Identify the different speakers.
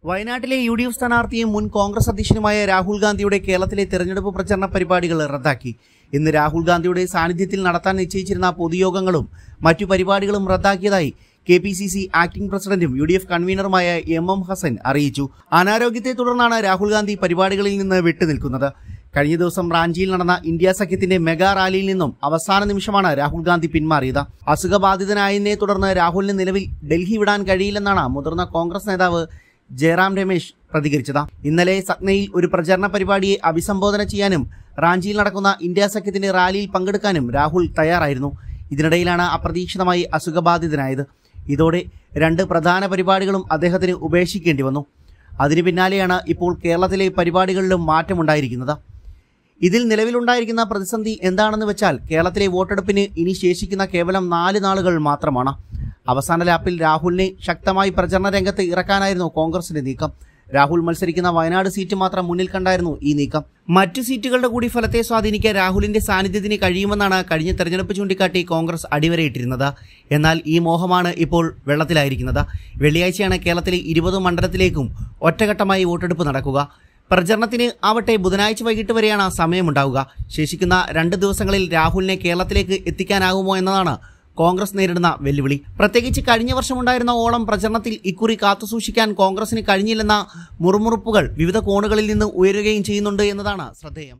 Speaker 1: വയനാട്ടിലെ യു.ഡി.എഫ് സ്ഥാനാർത്ഥിയും മുൻ കോൺഗ്രസ് അധ്യക്ഷനുമായ രാഹുൽ ഗാന്ധിയുടെ കേരളത്തിലെ തെരഞ്ഞെടുപ്പ് പ്രചരണ പരിപാടികൾ റദ്ദാക്കി. ഇന്ന് രാഹുൽ ഗാന്ധിയുടെ സാന്നിധ്യത്തിൽ നടത്താൻ നിശ്ചയിച്ചിരുന്ന പൊതുയോഗങ്ങളും മറ്റു പരിപാടികളും റദ്ദാക്കിയതായി കെ.പി.സി.സി ആക്ടിംഗ് പ്രസിഡന്റും യു.ഡി.എഫ് കൺവീനറുമായ എം ഹസൻ അറിയിച്ചു. അനാരോഗ്യത്തെ തുടർന്നാണ് രാഹുൽ ഗാന്ധി പരിപാടികളിൽ നിന്ന് വിട്ടുനിൽക്കുന്നത്. കഴിഞ്ഞ ദിവസം റാഞ്ചിയിൽ നടന്ന ഇന്ത്യ സഖ്യത്തിന്റെ മെഗാ റാലിയിൽ നിന്നും അവസാന നിമിഷമാണ് രാഹുൽ ഗാന്ധി പിന്മാറിയത്. അസുഖബാധിതനായതിനെ തുടർന്ന് രാഹുലിന് നിലവിൽ ഡൽഹി വിടാൻ കഴിയില്ലെന്നാണ് മുതിർന്ന കോൺഗ്രസ് നേതാവ് ജയറാം രമേശ് പ്രതികരിച്ചത്. ഇന്നലെ സത്നയിൽ ഒരു പ്രചരണ പരിപാടിയെ അഭിസംബോധന ചെയ്യാനും റാഞ്ചിയിൽ നടക്കുന്ന ഇന്ത്യ സഖ്യത്തിന്റെ റാലിയിൽ പങ്കെടുക്കാനും രാഹുൽ തയ്യാറായിരുന്നു. ഇതിനിടയിലാണ് അപ്രതീക്ഷിതമായി അസുഖബാധിതനായത്. ഇതോടെ രണ്ട് പ്രധാന പരിപാടികളും അദ്ദേഹത്തിന് ഉപേക്ഷിക്കേണ്ടി വന്നു. അതിനു പിന്നാലെയാണ് ഇപ്പോൾ കേരളത്തിലെ പരിപാടികളിലും മാറ്റമുണ്ടായിരിക്കുന്നത്. ഇതിൽ നിലവിലുണ്ടായിരിക്കുന്ന പ്രതിസന്ധി എന്താണെന്ന് വെച്ചാൽ കേരളത്തിലെ വോട്ടെടുപ്പിന് ഇനി ശേഷിക്കുന്ന കേവലം 4 നാളുകൾ മാത്രമാണ്. അവസാന ലാപ്പിൽ രാഹുലിനെ ശക്തമായി പ്രചരണ രംഗത്ത് ഇറക്കാനായിരുന്നു കോൺഗ്രസിന്റെ നീക്കം. രാഹുൽ മത്സരിക്കുന്ന വയനാട് സീറ്റ് മാത്രം മുന്നിൽ കണ്ടായിരുന്നു ഈ നീക്കം. മറ്റു സീറ്റുകളുടെ കൂടി ഫലത്തെ സ്വാധീനിക്കാൻ രാഹുലിന്റെ സാന്നിധ്യത്തിന് കഴിയുമെന്നാണ് കഴിഞ്ഞ തെരഞ്ഞെടുപ്പ് ചൂണ്ടിക്കാട്ടി കോൺഗ്രസ് അടിവരയിട്ടിരുന്നത്. എന്നാൽ ഈ മോഹമാണ് ഇപ്പോൾ വെള്ളത്തിലായിരിക്കുന്നത്. വെള്ളിയാഴ്ചയാണ് കേരളത്തിലെ 20 മണ്ഡലത്തിലേക്കും ഒറ്റഘട്ടമായി വോട്ടെടുപ്പ് നടക്കുക. പ്രചരണത്തിന് ആവട്ടെ ബുധനാഴ്ച വൈകിട്ട് വരെയാണ് സമയമുണ്ടാവുക. ശേഷിക്കുന്ന 2 ദിവസങ്ങളിൽ രാഹുലിനെ കേരളത്തിലേക്ക് എത്തിക്കാനാകുമോ എന്നതാണ് കോൺഗ്രസ് നേരിടുന്ന വെല്ലുവിളി. പ്രത്യേകിച്ച് കഴിഞ്ഞ വർഷമുണ്ടായിരുന്ന ഓളം പ്രചരണത്തിൽ ഇക്കുറി കാത്തുസൂക്ഷിക്കാൻ കോൺഗ്രസിന് കഴിഞ്ഞില്ലെന്ന മുറുമുറുപ്പുകൾ വിവിധ കോണുകളിൽ നിന്ന് ഉയരുകയും ചെയ്യുന്നുണ്ട് എന്നതാണ് ശ്രദ്ധേയം.